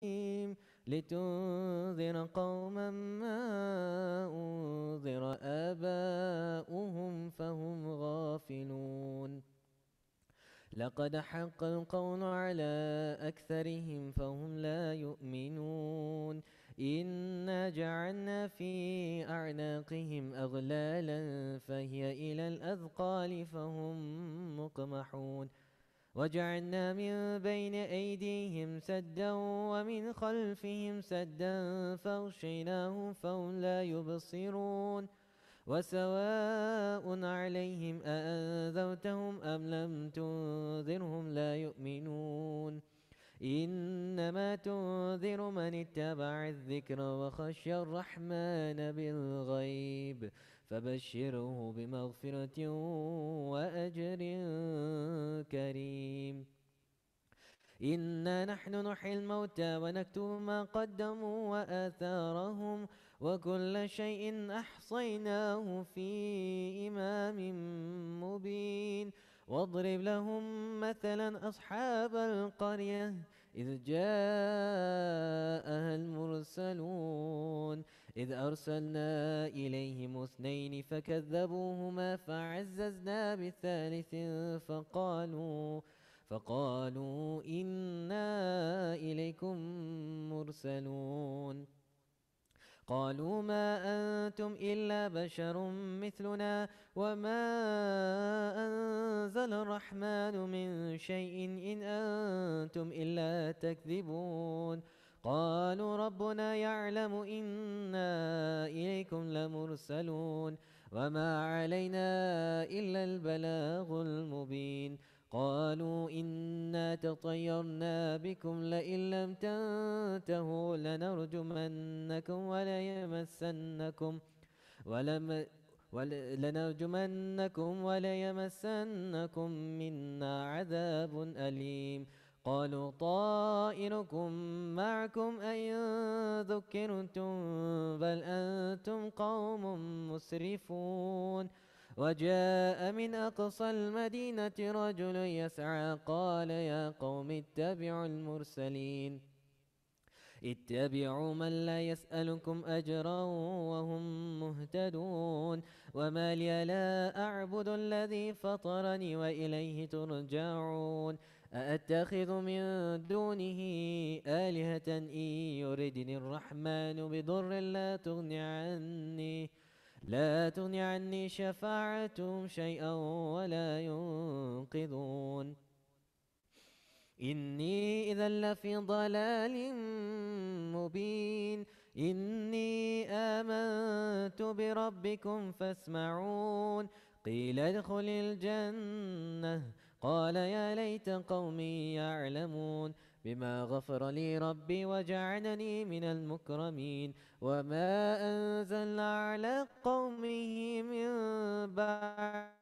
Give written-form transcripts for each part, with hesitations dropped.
لتنذر قوما ما أنذر آباؤهم فهم غافلون لقد حق القول على أكثرهم فهم لا يؤمنون إنا جعلنا في أعناقهم أغلالا فهي إلى الأذقان فهم مقمحون وجعلنا من بين أيديهم سدا ومن خلفهم سدا فاغشيناهم فهم لا يبصرون وسواء عليهم أأنذرتهم أم لم تنذرهم لا يؤمنون إنما تنذر من اتبع الذكر وخشي الرحمن بالغيب فبشره بمغفرة وأجر كريم إنا نحن نحيي الموتى ونكتب ما قدموا وآثارهم وكل شيء أحصيناه في إمام مبين واضرب لهم مثلا أصحاب القرية إذ جاءها المرسلون إذ أرسلنا إليهم اثنين فكذبوهما فعززنا بثالث فقالوا إنا إليكم مرسلون قالوا ما أنتم إلا بشر مثلنا وما أنزل الرحمن من شيء إن أنتم إلا تكذبون قالوا ربنا يعلم إنا إليكم لمرسلون وما علينا إلا البلاغ المبين قالوا إنا تطيرنا بكم لئن لم تنتهوا لنرجمنكم ولم لنرجمنكم وليمسنكم منا عذاب أليم قالوا طائركم معكم أئن ذكرتم بل أنتم قوم مسرفون وجاء من أقصى المدينة رجل يسعى قال يا قوم اتبعوا المرسلين اتبعوا من لا يسألكم أجرا وهم مهتدون وما لي لا أعبد الذي فطرني وإليه ترجعون أأتخذ من دونه آلهة إن يردني الرحمن بضر لا تغني عني شفاعتهم شيئا ولا ينقذون إني إذا لفي ضلال مبين إني آمنت بربكم فاسمعون قيل ادخل الجنة قال يا ليت قومي يعلمون بما غفر لي ربي وجعلني من المكرمين وما أنزلنا على قومه من بعد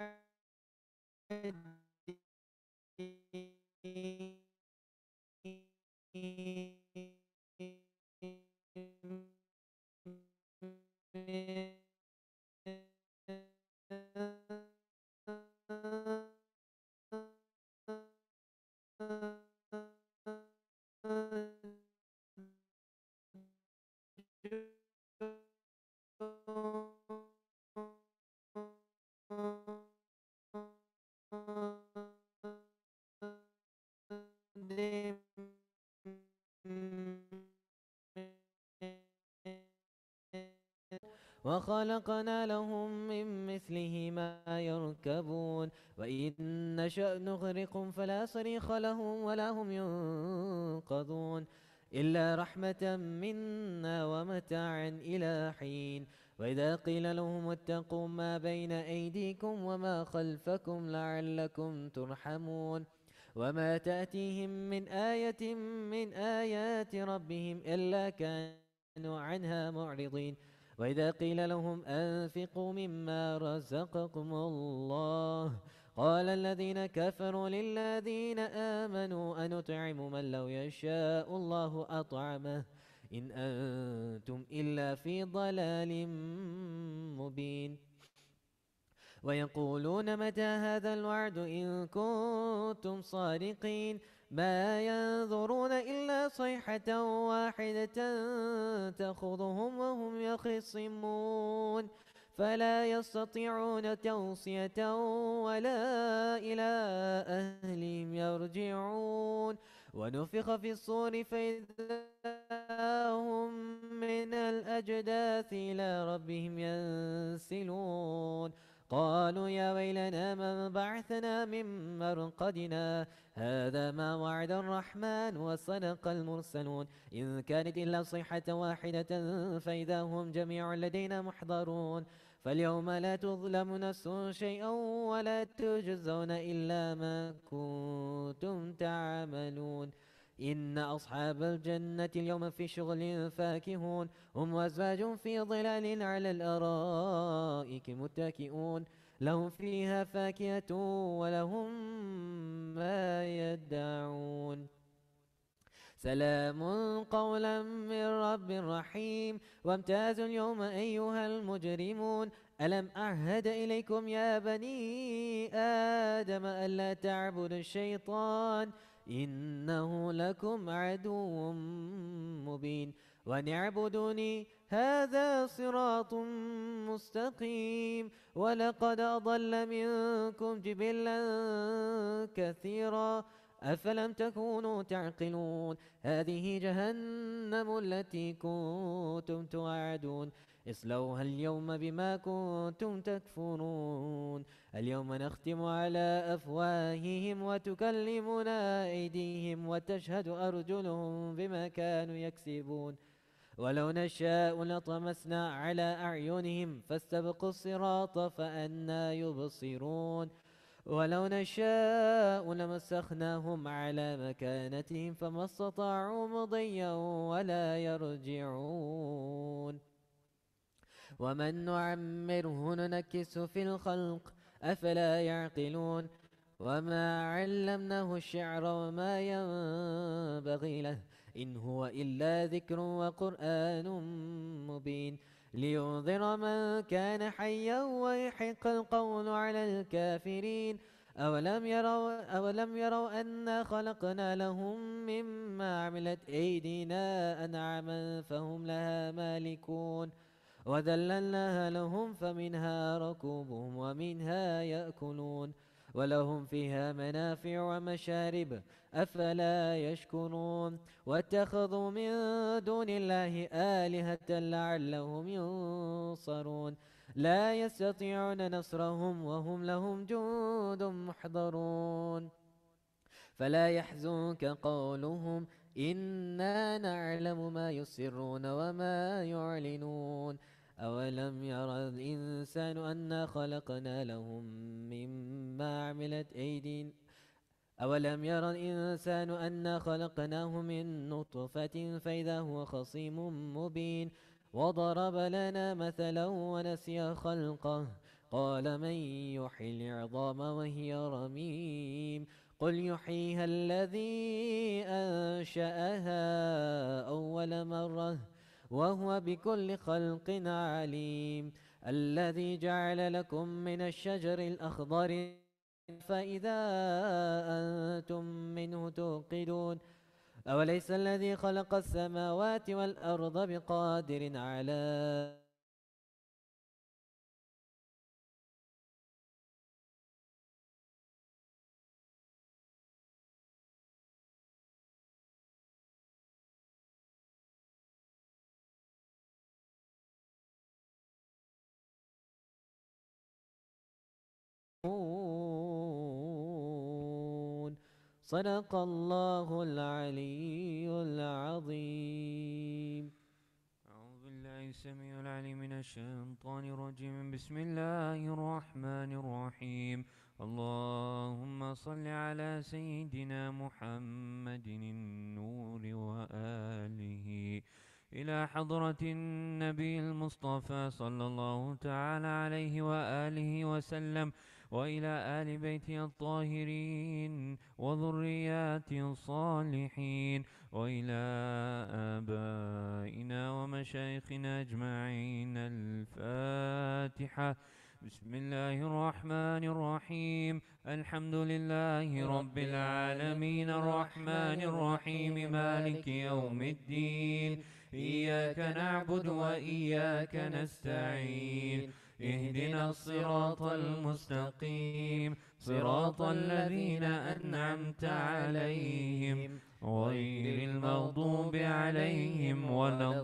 وخلقنا لهم من مثله ما يركبون وإن نشأ نغرقهم فلا صريخ لهم ولا هم ينقذون إلا رحمة منا ومتاعا إلى حين وإذا قيل لهم اتقوا ما بين أيديكم وما خلفكم لعلكم ترحمون وما تأتيهم من آية من آيات ربهم إلا كانوا عنها معرضين وإذا قيل لهم أنفقوا مما رزقكم الله قال الذين كفروا للذين آمنوا أنطعم من لو يشاء الله أطعمه إن أنتم إلا في ضلال مبين ويقولون متى هذا الوعد إن كنتم صادقين ما ينظرون إلا صيحة واحدة تأخذهم وهم يخصمون فلا يستطيعون توصية ولا إلى أهلهم يرجعون ونفخ في الصور فإذا هم من الأجداث إلى ربهم ينسلون قالوا يا ويلنا من بعثنا من مرقدنا هذا ما وعد الرحمن وصدق المرسلون إن كانت إلا صيحة واحدة فإذا هم جميع لدينا محضرون فاليوم لا تظلم نفس شيئا ولا تجزون إلا ما كنتم تعملون إن أصحاب الجنة اليوم في شغل فاكهون هم وأزواج في ظلال على الأرائك متكئون لهم فيها فاكهة ولهم ما يدعون سلام قولا من رب رحيم وامتازوا اليوم أيها المجرمون ألم أعهد إليكم يا بني آدم ألا تعبدوا الشيطان إنه لكم عدو مبين وأن اعبدوني هذا صراط مستقيم ولقد أضل منكم جبلا كثيرا أفلم تكونوا تعقلون هذه جهنم التي كنتم توعدون اصلوها اليوم بما كنتم تكفرون اليوم نختم على أفواههم وتكلمنا أيديهم وتشهد أرجلهم بما كانوا يكسبون ولو نشاء لطمسنا على أعينهم فاستبقوا الصراط فأنى يبصرون ولو نشاء لمسخناهم على مكانتهم فما استطاعوا مضيا ولا يرجعون ومن نعمره ننكسه في الخلق أفلا يعقلون وما علمناه الشعر وما ينبغي له إن هو إلا ذكر وقرآن مبين لينذر من كان حيا ويحق القول على الكافرين أولم يروا أنا خلقنا لهم مما عملت أيدينا أنعاما فهم لها مالكون وذللناها لهم فمنها ركوبهم ومنها يأكلون ولهم فيها منافع ومشارب أفلا يشكرون واتخذوا من دون الله آلهة لعلهم ينصرون لا يستطيعون نصرهم وهم لهم جند محضرون فلا يحزنك قولهم إنا نعلم ما يسرون وما يعلنون أولم يرى الإنسان أنا خلقنا لهم مما عملت أيدينا أولم يرى الإنسان أنا خلقناه من نطفة فإذا هو خصيم مبين وضرب لنا مثلا ونسي خلقه قال من يحيي العظام وهي رميم قل يحييها الذي أنشأها أول مرة وهو بكل خلق عليم الذي جعل لكم من الشجر الأخضر فإذا أنتم منه توقدون أوليس الذي خلق السماوات والأرض بقادر على صدق الله العلي العظيم. أعوذ بالله السميع العليم من الشيطان الرجيم بسم الله الرحمن الرحيم اللهم صل على سيدنا محمد النور وآله إلى حضرة النبي المصطفى صلى الله تعالى عليه وآله وسلم وإلى آل بيته الطاهرين وذرياته الصالحين وإلى آبائنا ومشايخنا أجمعين الفاتحة بسم الله الرحمن الرحيم الحمد لله رب العالمين الرحمن الرحيم مالك يوم الدين إياك نعبد وإياك نستعين اهدنا الصراط المستقيم صراط الذين أنعمت عليهم غير المغضوب عليهم ولا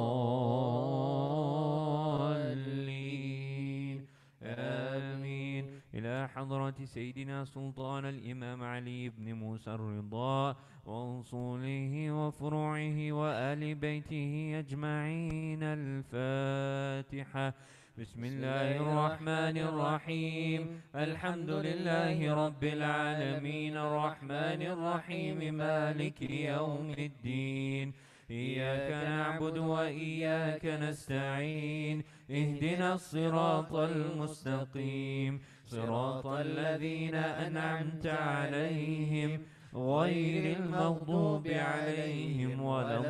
الضالين آمين. إلى حضرة سيدنا سلطان الإمام علي بن موسى الرضا وأصوله وفروعه وآل بيته أجمعين الفاتحة. بسم الله الرحمن الرحيم الحمد لله رب العالمين الرحمن الرحيم مالك يوم الدين إياك نعبد وإياك نستعين اهدنا الصراط المستقيم صراط الذين أنعمت عليهم غير المغضوب عليهم ولا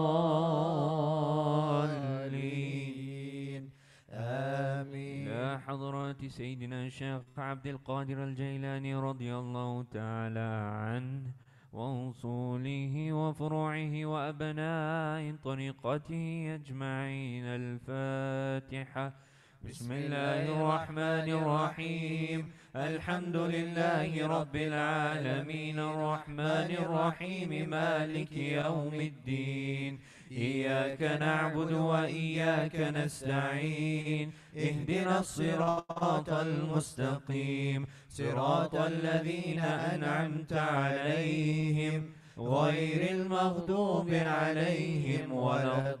الضالين آمين. إلى حضرة سيدنا الشيخ عبد القادر الجيلاني رضي الله تعالى عنه وأصوله وفروعه وأبناء طريقته أجمعين الفاتحة. بسم الله الرحمن الرحيم الحمد لله رب العالمين الرحمن الرحيم مالك يوم الدين إياك نعبد وإياك نستعين اهدنا الصراط المستقيم صراط الذين أنعمت عليهم غير المغضوب عليهم ولا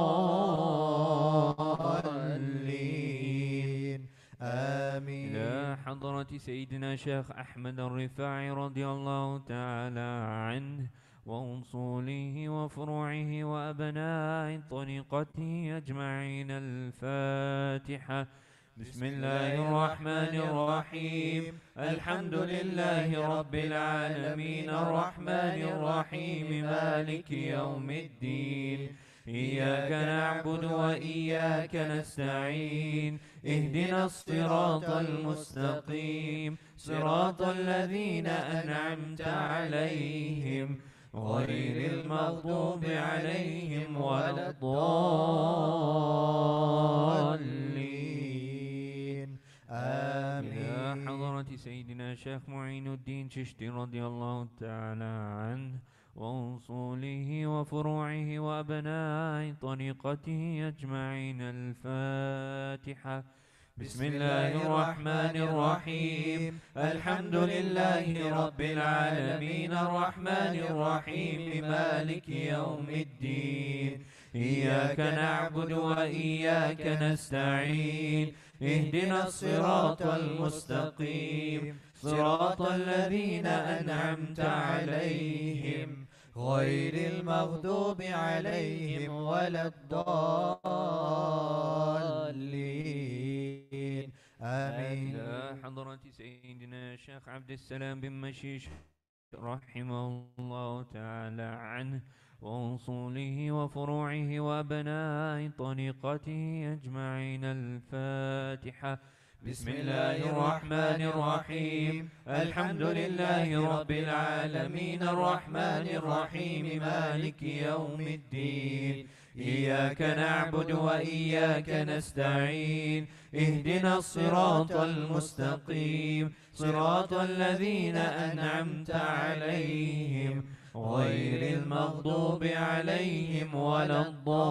الضالين آمين. إلى حضرة سيدنا شيخ أحمد الرفاعي رضي الله تعالى عنه وأصوله وفروعه وأبناء طريقته أجمعين الفاتحة. بسم الله الرحمن الرحيم الحمد لله رب العالمين الرحمن الرحيم مالك يوم الدين إياك نعبد وإياك نستعين اهدنا الصراط المستقيم صراط الذين أنعمت عليهم غير المغضوب عليهم ولا الضالين آمين. إلى حضرة سيدنا شيخ معين الدين چشتي رضي الله تعالى عنه وأصوله وفروعه وأبناء طريقته أجمعين الفاتحة. بسم الله الرحمن الرحيم الحمد لله رب العالمين الرحمن الرحيم مالك يوم الدين إياك نعبد وإياك نستعين اهدنا الصراط المستقيم صراط الذين أنعمت عليهم غير المغضوب عليهم ولا الضالين آمين. إلى حضرة سيدنا الشيخ عبد السلام بن مشيش رحمه الله تعالى عنه وأصوله وفروعه وأبناء طريقته أجمعين الفاتحة. بسم الله الرحمن الرحيم الحمد لله رب العالمين الرحمن الرحيم مالك يوم الدين إياك نعبد وإياك نستعين اهدنا الصراط المستقيم صراط الذين أنعمت عليهم غير المغضوب عليهم ولا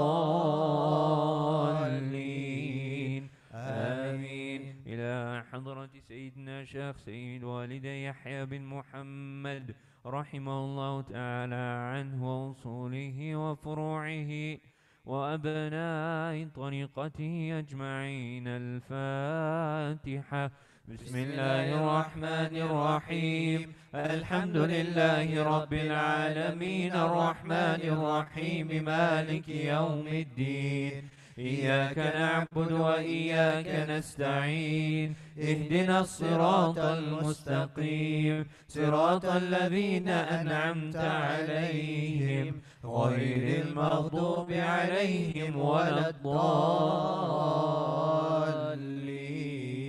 الضالين آمين. إلى حضرة سيدنا شيخ سيد والدي يحيى بن محمد رحمه الله تعالى عنه وأصوله وفروعه وأبناء طريقته أجمعين الفاتحة. بسم الله الرحمن الرحيم الحمد لله رب العالمين الرحمن الرحيم مالك يوم الدين إياك نعبد وإياك نستعين اهدنا الصراط المستقيم صراط الذين أنعمت عليهم غير المغضوب عليهم ولا الضالين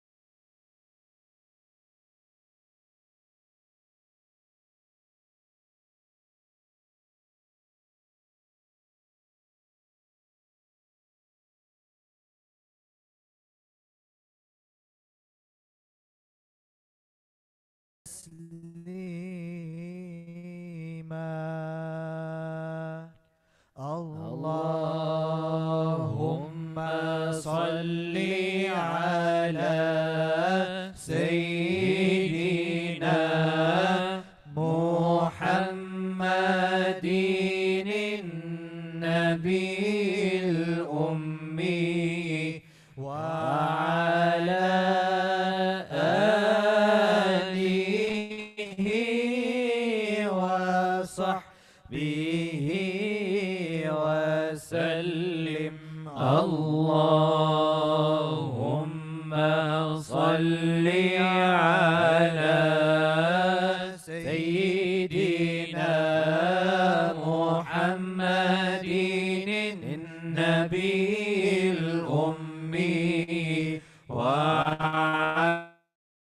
اللهم صل على سيدنا محمد النبي الأمي وعلى آله وصحبه وسلم. اللهم صل على سيدنا محمد النبي الأمي وعلى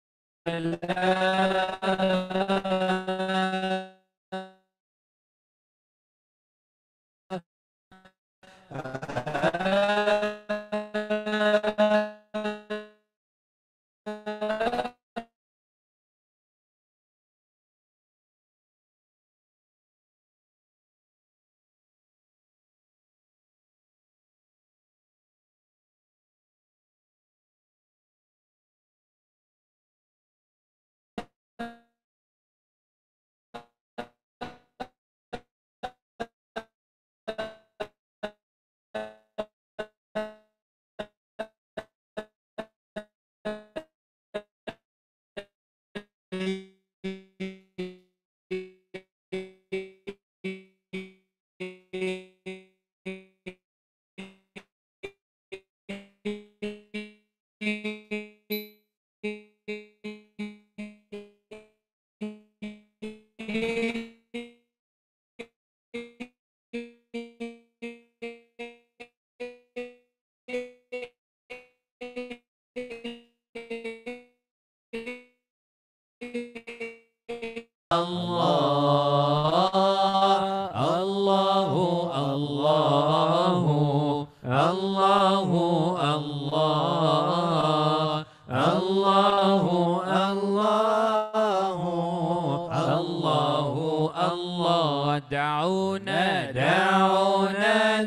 دعونا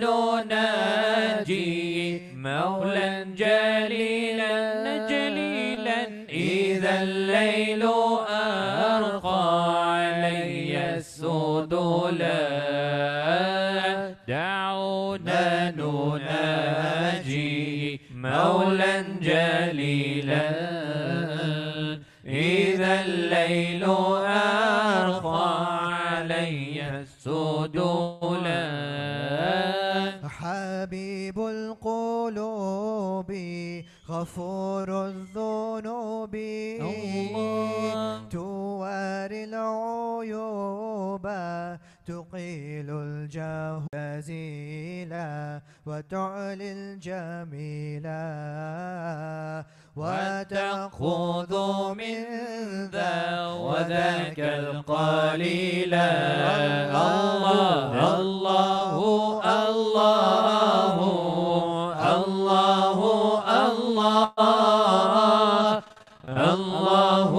نناجي مولا جليلا إذا الليل أرقى علي السدولا. دعونا نناجي مولا جليلا إذا الليل أرقى علي السدولا. حبيب القلوب غفور الذنوب تواري العيوب تقيل الجهازيلا وتعلي الجميلا وتأخذ من ذا وذاك القليل. الله الله الله الله الله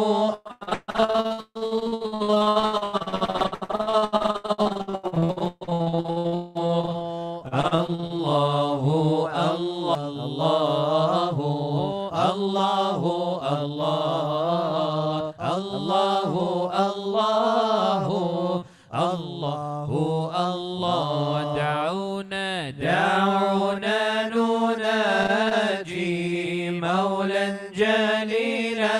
دعونا نناجي مولا جليلا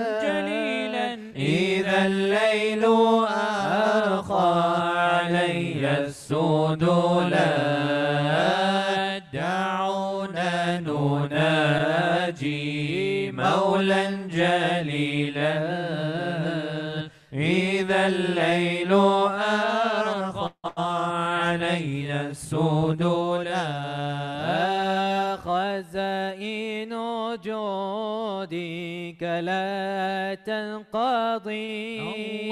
إذا الليل أرقى علي السدولا. دعونا نناجي مولا جليلا إذا الليل أرقى علينا السدولا. خزائن جودك لا تنقضي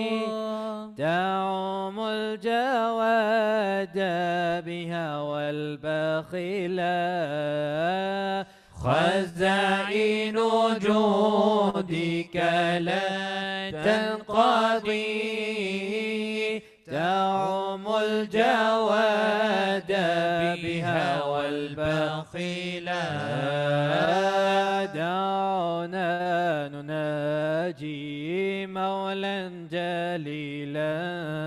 تعم الجواد بها والبخيلا. خزائن جودك لا تنقضي تعم الجواد بها والبخيلا دعونا نناجي مولا جليلا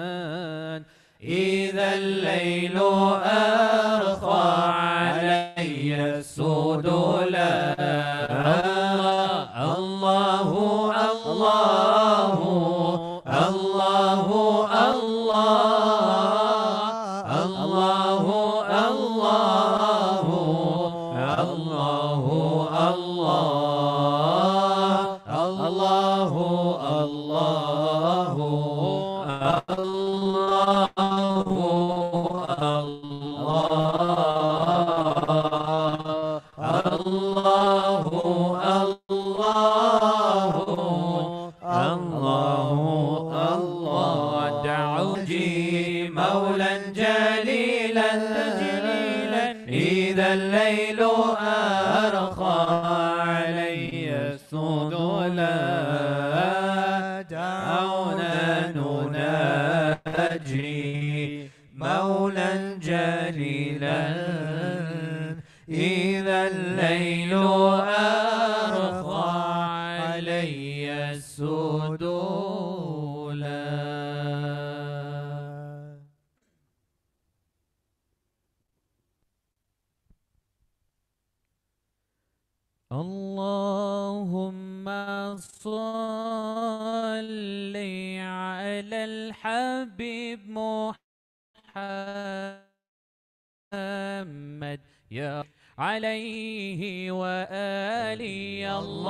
إذا الليل أرخى علي السدولا الله الله الله الله الله الله الله الله مولا جليلا إذا الليل أرخى علي السدولا دعونا نناجي مولا جليلا إذا الليل أرخى علي السدولا. اللهم صل على الحبيب محمد يا عليه وآله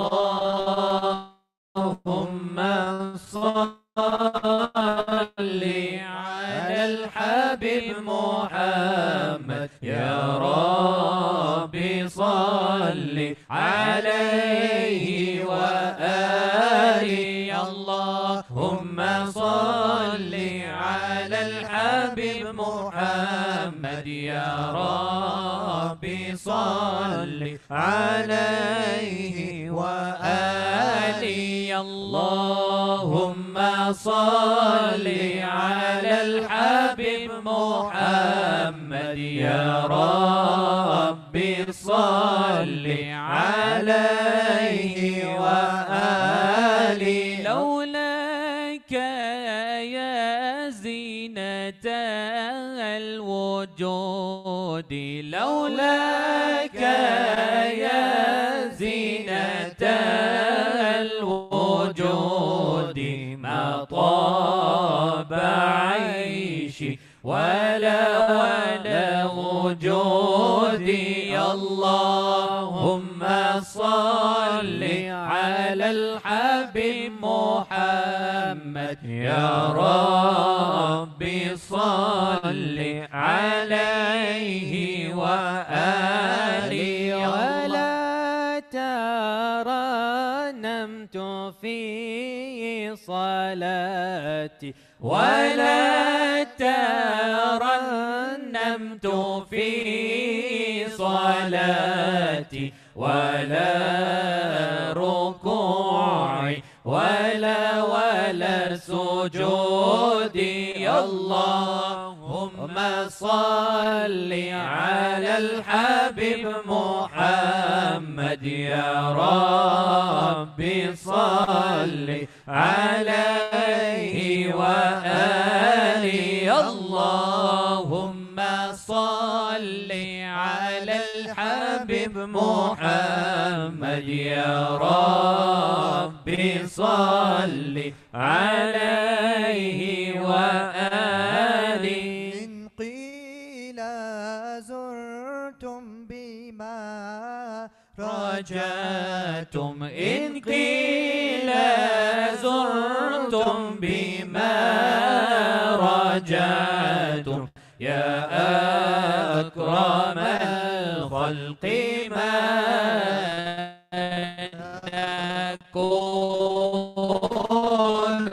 اللهم صل على الحبيب محمد يا ربي صل عليه وآله اللهم صل على الحبيب محمد يا ربي صل عليه وآله اللهم صل على الحبيب محمد يا ربي صل عليه وآله لولاك يا زينة الوجود لولاك يا زينة الوجود ما طاب عيشي ولا وجودي اللهم صل على الحبيب محمد يا ربي صل عليه وآله ولا ترنمت في صلاتي ولا ترنمت في صلاتي ولا ركوعي ولا سجودي اللهم صل على الحبيب محمد يا ربي صل عليه وآله اللهم صل على الحبيب محمد يا ربي صل عليه وآله إن قيل زرتم بما رجعتم إن قيل زرتم بما رجعتم يا أكرم الخلق ما نكون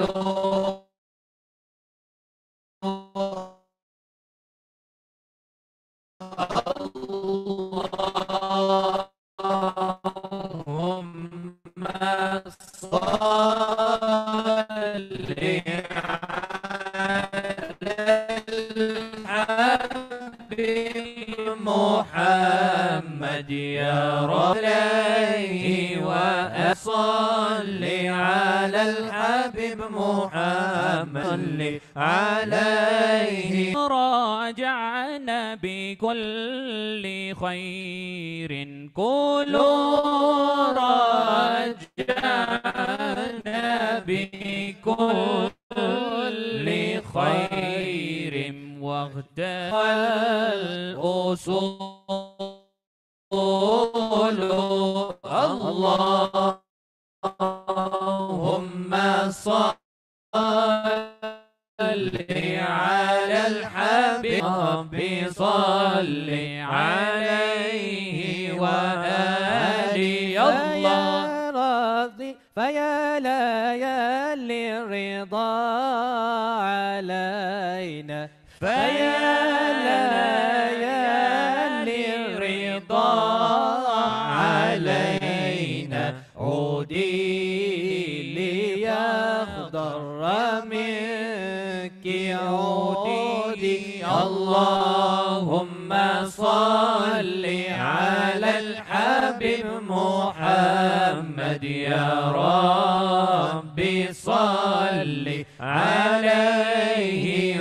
اللهم صل الحبيب محمد يا رب عليه وأصل على الحبيب محمد صل عليه راجعنا بكل خير كلوا راجعنا بكل خير واغتال الأصول اللهم صل على الحبيب صل عليه وآله الله فيا ليالي الرضا علينا فيا ليالي الرضا علينا عودي ليخضر منك عودي اللهم صل على الحبيب محمد يا ربي صل عليه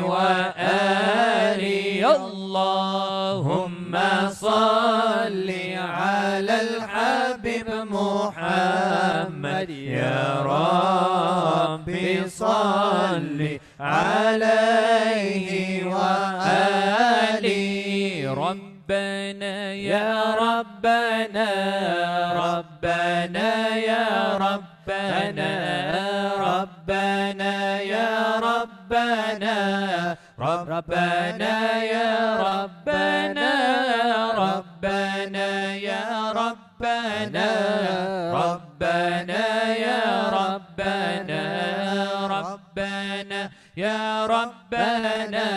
وآله اللهم صل على الحبيب محمد يا ربي صل عليه وآله ربنا يا ربنا ربنا يا ربنا ربنا يا ربنا ربنا يا ربنا ربنا يا ربنا ربنا يا ربنا ربنا يا ربنا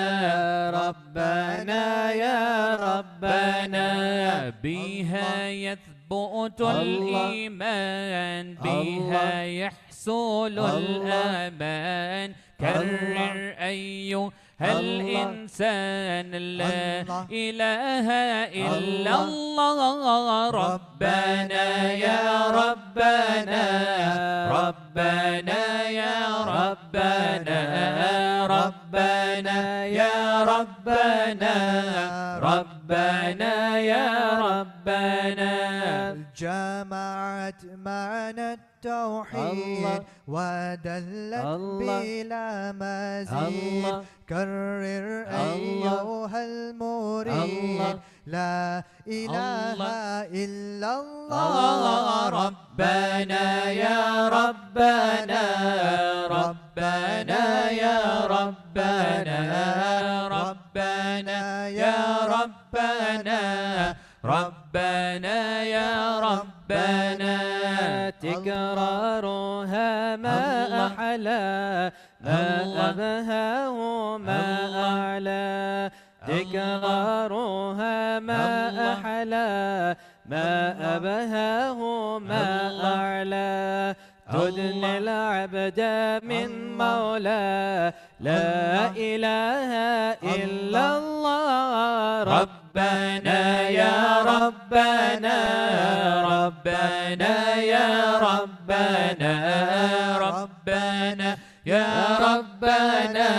ربنا يا ربنا بها يثبت الإيمان بها يحصل الأمان كرر أيها الإنسان لا إله إلا الله ربنا يا ربنا ربنا يا ربنا ربنا يا ربنا ربنا يا ربنا جمعت معنا التوحيد ودلت بلا مزيد كرر أيها المريد لا إله إلا الله ربنا يا ربنا ربنا يا ربنا ربنا يا ربنا ربنا يا ربنا تكرارها ما أحلى ما أبهاه ما أعلى تكرارها ما أحلى ما أبهاه ما أعلى تدني العبد من مولى لا إله إلا الله ربنا يا ربنا ربنا يا ربنا ربنا يا ربنا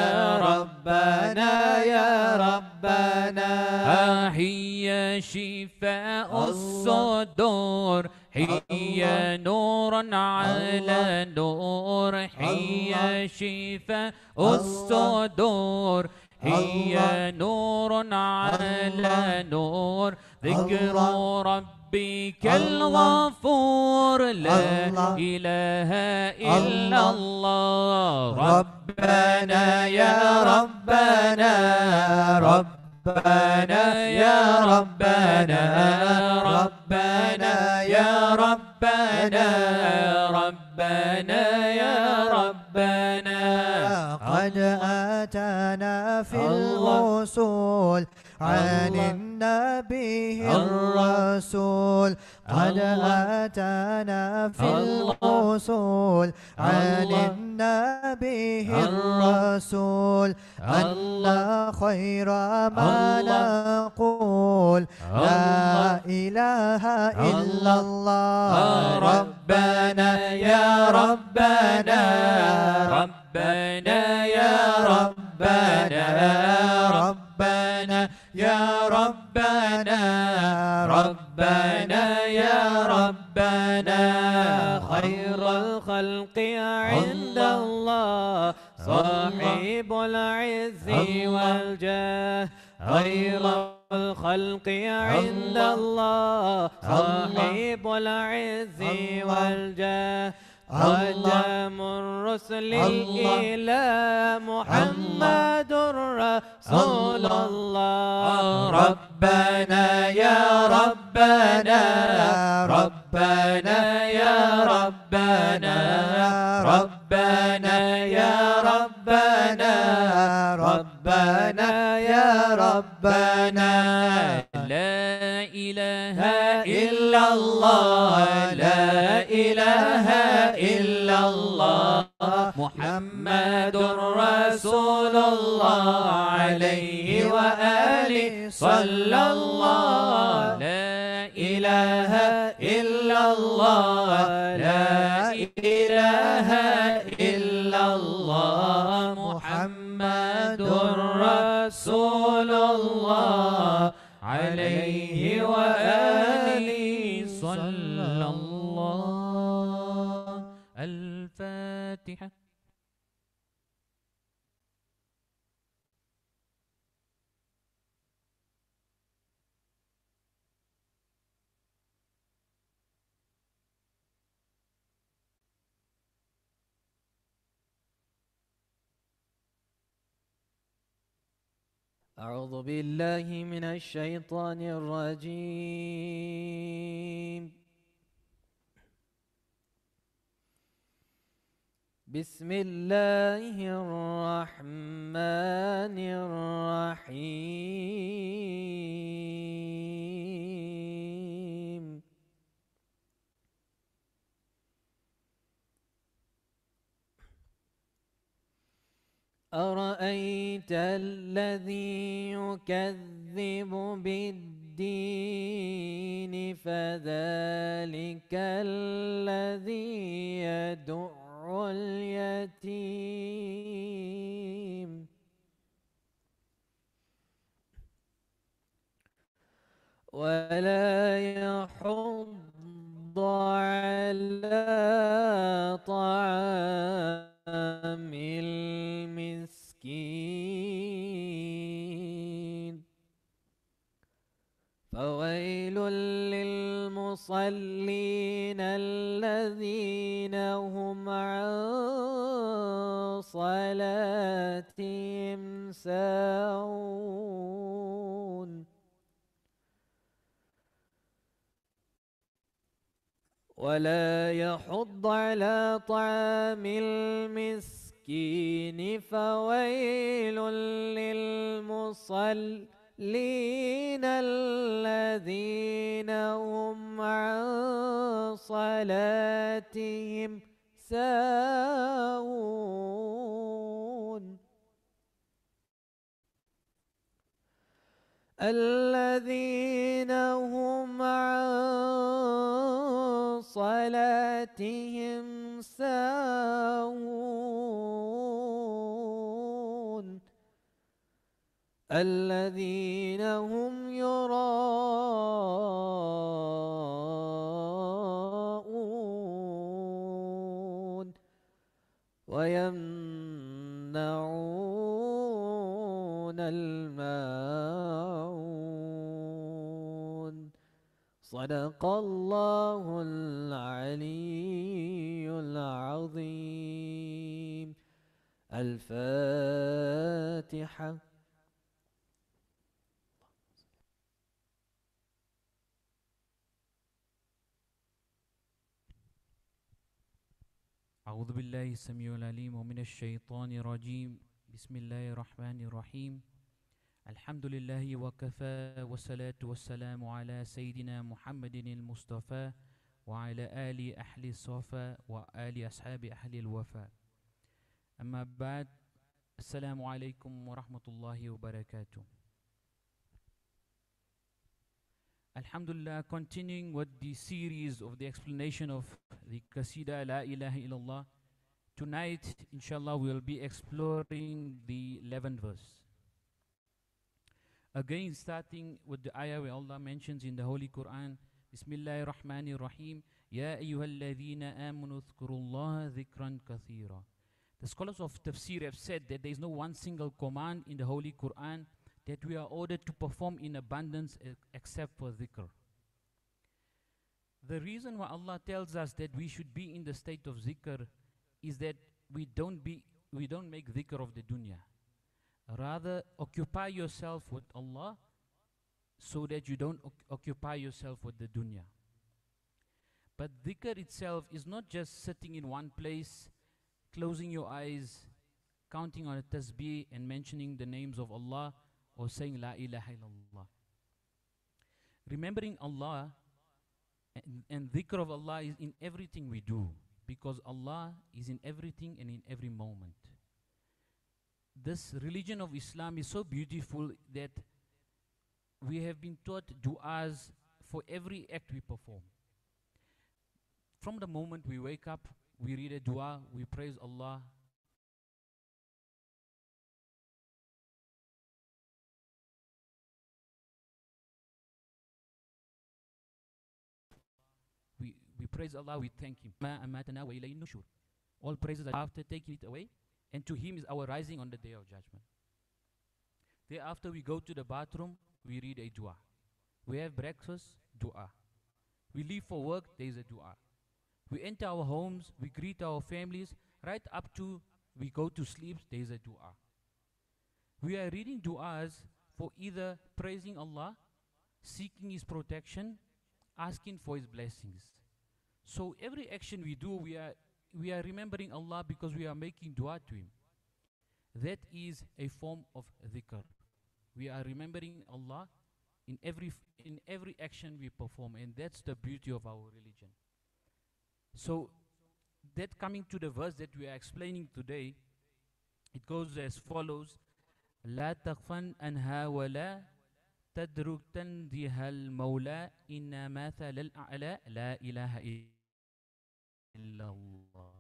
ربنا يا ربنا هي شفاء الصدور هي نور على نور هي شفاء الصدور هي نور على نور ذكر ربك الغفور لا إله إلا الله ربنا يا ربنا ربنا يا ربنا ربنا يا ربنا ربنا يا ربنا قد أتانا في الوصول عن النبي الرسول قد أتانا في الوصول عن النبي الرسول أن خير ما نقول لا إله إلا الله ربنا يا ربنا ربنا يا ربنا ربنا يا ربنا ربنا يا ربنا خير الخلق عند الله صاحب العز والجاه خير الخلق عند الله صاحب العز والجاه خاتم الرسل إلى محمد رسول الله ربنا يا ربنا ربنا يا ربنا ربنا يا ربنا ربنا يا ربنا لا إله إلا الله لا إله إلا الله محمد رسول الله عليه وآله صلى الله لا إله إلا الله لا إله إلا الله محمد رسول الله عليه وآله صلى الله. الفاتحة. أعوذ بالله من الشيطان الرجيم. بسم الله الرحمن الرحيم. أرأيت الذي يكذب بالدين فذلك الذي يدع اليتيم ولا يحض على طعام المسكين فويل للمصلين الذين هم عن صلاتهم ساهون ولا يحض على طعام المسكين فويل للمصلين الذين هم عن صلاتهم ساهون الذين هم عن صلاتهم ساهون الذين هم يراءون ويمنعون الماعون صدق الله العلي العظيم. الفاتحة. أعوذ بالله السميع العليم ومن الشيطان الرجيم. بسم الله الرحمن الرحيم الحمد لله وكفى والصلاة والسلام على سيدنا محمد المصطفى وعلى آل أهل الصفا وآل أصحاب أهل الوفا أما بعد السلام عليكم ورحمة الله وبركاته. Alhamdulillah, continuing with the series of the explanation of the Qasida La ilaha illallah. Tonight, inshallah, we will be exploring the 11th verse. Again, starting with the ayah where Allah mentions in the Holy Quran, Bismillahir Rahmanir Rahim, Ya ayyuhalladhina amanu dhkurullaha dhikran kathira. The scholars of tafsir have said that there is no one single command in the Holy Quran that we are ordered to perform in abundance except for dhikr. The reason why Allah tells us that we should be in the state of dhikr is that we don't make dhikr of the dunya. Rather, occupy yourself with Allah so that you don't occupy yourself with the dunya. But dhikr itself is not just sitting in one place, closing your eyes, counting on a tasbih and mentioning the names of Allah or saying La ilaha illallah. Remembering Allah and dhikr of Allah is in everything we do, because Allah is in everything and in every moment. This religion of Islam is so beautiful that we have been taught du'as for every act we perform. From the moment we wake up, we read a dua, we praise Allah. We praise Allah, we thank Him. All praises are after taking it away, and to Him is our rising on the day of judgment. Thereafter we go to the bathroom, we read a dua. We have breakfast, dua. We leave for work, there is a dua. We enter our homes, we greet our families, right up to we go to sleep, there is a dua. We are reading duas for either praising Allah, seeking His protection, asking for His blessings. So every action we do, we are remembering Allah because we are making dua to Him. That is a form of dhikr. We are remembering Allah in every action we perform, and that's the beauty of our religion. So that coming to the verse that we are explaining today, it goes as follows: لا تغفن أنها ولا تدرك تنزيها المولى إن مثل الأعلى لا إله إلا الله.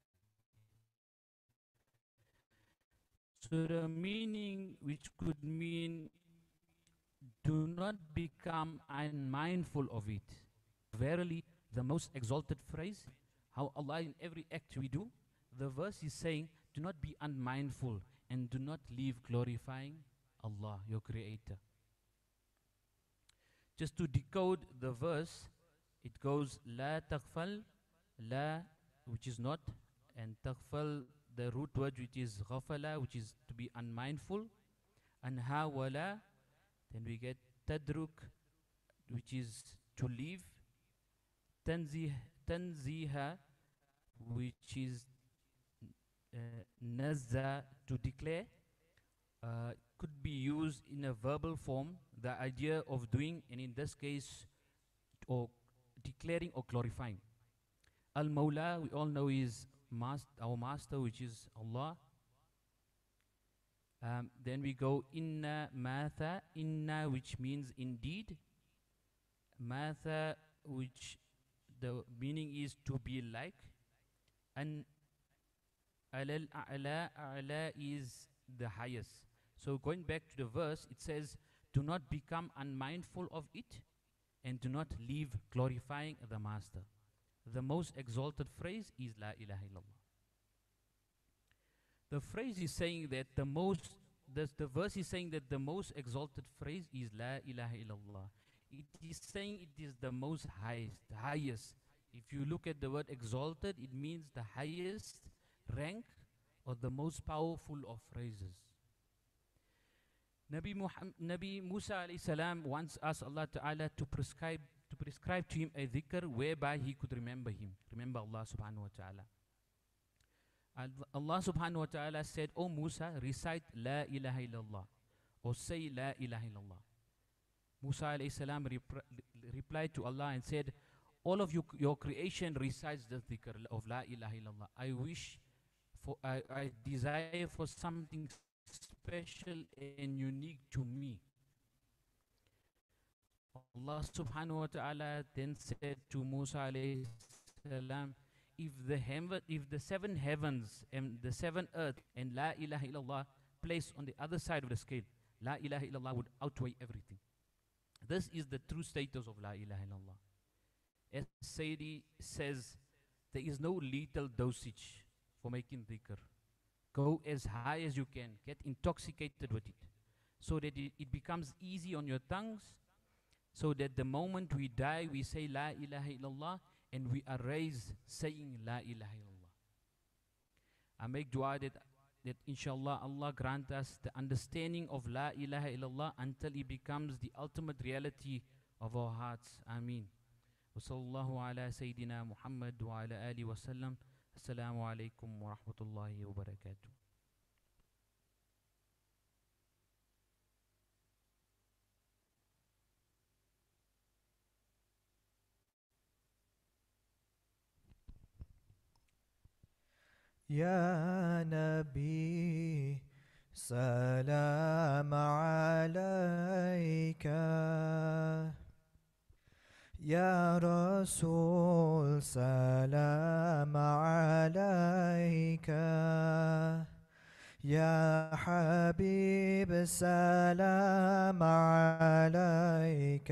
So the meaning, which could mean do not become unmindful of it. Verily, the most exalted phrase, how Allah in every act we do, the verse is saying, do not be unmindful and do not leave glorifying Allah, your Creator. Just to decode the verse, it goes La taghfal, La, which is not, and taghfal, the root word which is ghafala, which is to be unmindful, and ha wala, then we get tadruk, which is to leave, tanziha, which is nazza, to declare, could be used in a verbal form, the idea of doing, and in this case, or declaring or glorifying. Al-Mawla, we all know, is our master, which is Allah. Then we go inna matha, inna, which means indeed, matha, which the meaning is to be like, and alal a'la, a'la is the highest. So going back to the verse, it says, do not become unmindful of it and do not leave glorifying the master. The most exalted phrase is La ilaha illallah. The phrase is saying that the verse is saying that the most exalted phrase is La ilaha illallah. It is saying it is the most highest. If you look at the word exalted, it means the highest rank or the most powerful of phrases. Nabi Musa alayhi salam once asked Allah Ta'ala to prescribe to him a dhikr whereby he could remember Allah subhanahu wa ta'ala. Allah subhanahu wa ta'ala said, O Musa, recite La ilaha illallah, or say La ilaha illallah. Musa alayhi salam replied to Allah and said, all of your creation recites the dhikr of La ilaha illallah. I desire for something special and unique to me. Allah subhanahu wa ta'ala then said to Musa alayhi salam, if the 7 heavens and the 7 earth and La ilaha illallah placed on the other side of the scale, La ilaha illallah would outweigh everything. This is the true status of La ilaha illallah. As Sayyidi says, there is no lethal dosage for making dhikr. Go as high as you can, get intoxicated with it, so that it becomes easy on your tongues, so that the moment we die, we say La ilaha illallah, and we are raised saying La ilaha illallah. I make dua that inshallah Allah grant us the understanding of La ilaha illallah until it becomes the ultimate reality of our hearts. Ameen. Wa sallallahu ala Sayyidina Muhammad wa ala alihi wa sallam. Assalamu alaikum wa rahmatullahi wa barakatuh. يا نبي سلام عليك، يا رسول سلام عليك، يا حبيب سلام عليك،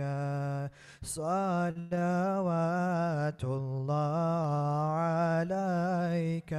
صلوات الله عليك،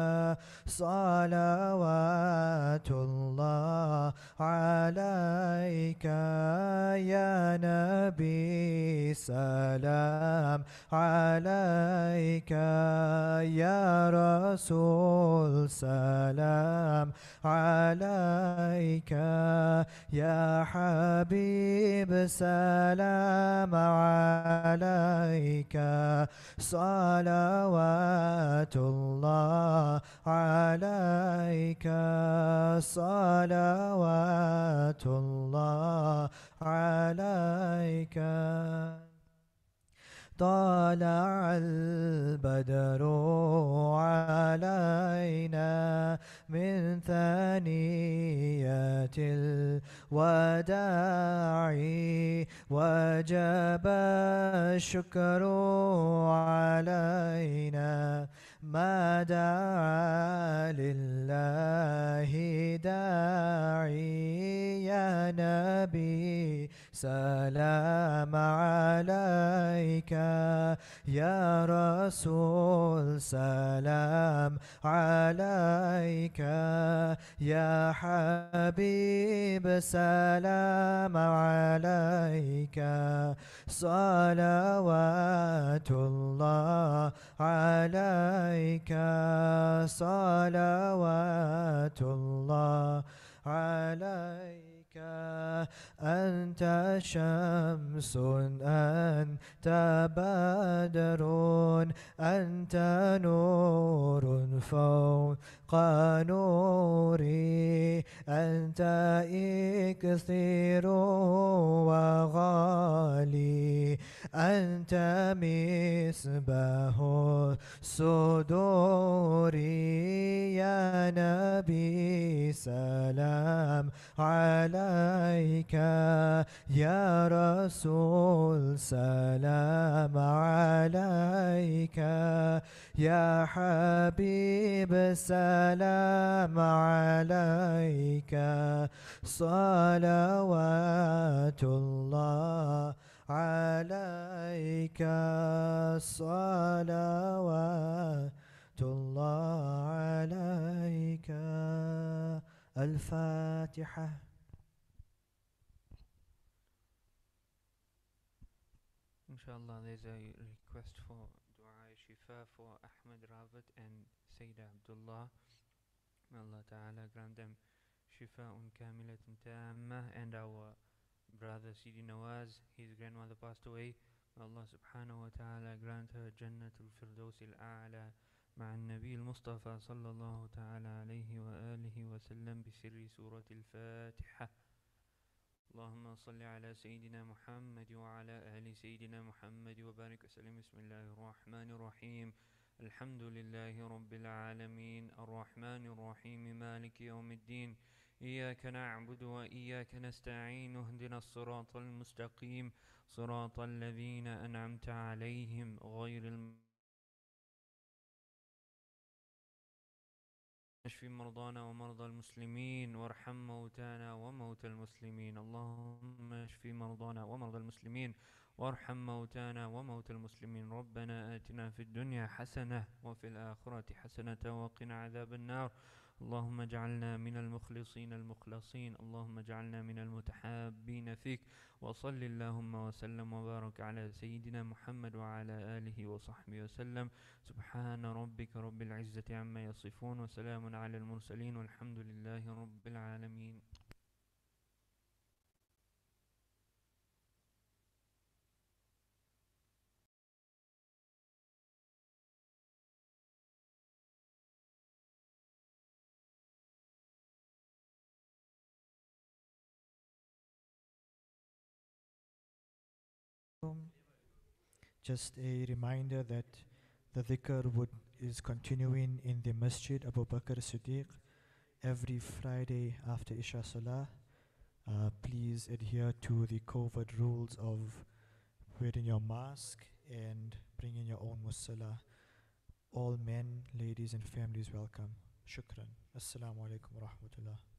صلوات الله عليك، يا نبي سلام عليك، يا رسول سلام عليك، يا حبيب سلام عليك، صلوات الله عليك، صلوات الله عليك. طلع البدر علينا من ثنيات الوداع، وجب الشكر علينا ما دعا لله داعي، يا نبي سلام عليك، يا رسول سلام عليك، يا حبيب سلام عليك، صلوات الله عليك، صلوات الله عليك. أنت شمس أنت بدر أنت نور فوق نوري، أنت إكثير وغالي، أنت مصباح الصدور، يا نبي سلام عليك، يا رسول سلام عليك، يا حبيب سلام عليك، صلوات الله عليك، صلوات الله عليك. الفاتحة. Inshallah, there's a request for dua shifa for Ahmed Ravat and Sayyida Abdullah. May Allah Ta'ala grant them shifa'un kamilatun tamma, and our brother Sidi Nawaz, his grandmother passed away. May Allah Subhanahu wa Ta'ala grant her Jannatul Firdaus al-A'la. مع النبي المصطفى صلى الله تعالى عليه وآله وسلم بسر سورة الفاتحة. اللهم صل على سيدنا محمد وعلى آل سيدنا محمد وبارك وسلم. بسم الله الرحمن الرحيم. الحمد لله رب العالمين الرحمن الرحيم مالك يوم الدين. إياك نعبد وإياك نستعين. اهدنا الصراط المستقيم صراط الذين أنعمت عليهم غير اشف مرضانا ومرضى المسلمين وارحم موتانا وموتى المسلمين. اللهم اشف مرضانا ومرضى المسلمين وارحم موتانا وموتى المسلمين. ربنا آتنا في الدنيا حسنة وفي الآخرة حسنة وقنا عذاب النار. اللهم اجعلنا من المخلصين المخلصين. اللهم اجعلنا من المتحابين فيك. وصل اللهم وسلم وبارك على سيدنا محمد وعلى آله وصحبه وسلم. سبحان ربك رب العزة عما يصفون وسلام على المرسلين والحمد لله رب العالمين. Just a reminder that the dhikr is continuing in the Masjid Abu Bakr Siddiq every Friday after Isha Salah. Please adhere to the COVID rules of wearing your mask and bringing your own musalla. All men, ladies and families welcome. Shukran. Assalamu alaikum wa rahmatullah.